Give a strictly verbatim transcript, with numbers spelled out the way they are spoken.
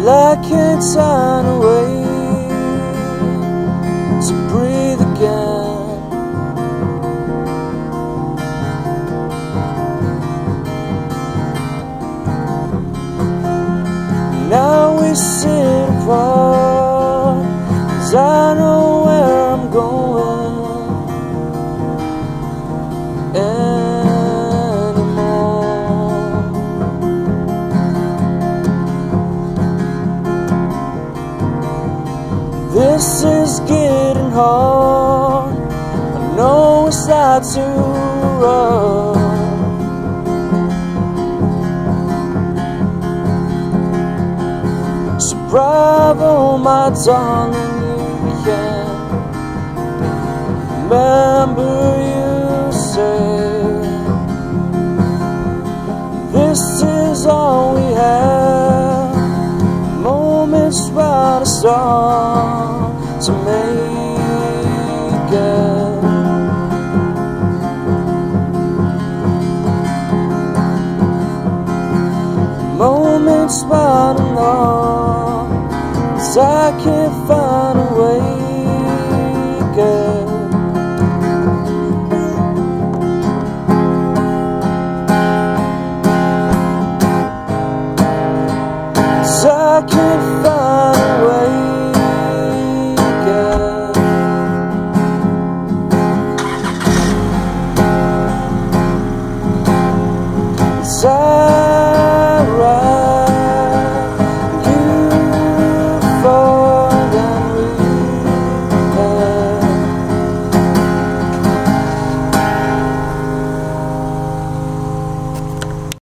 Well, I can't find a way to breathe again. Now we sit apart, 'cause I know where I'm going anymore. This is getting hard, I know it's not too rough. So bravo, my darling, you can remember you said this is all we have, moments right to start to make it. Moments right enough, 'cause I can't find a way, girl. 'Cause I can't find a way, girl. 'Cause I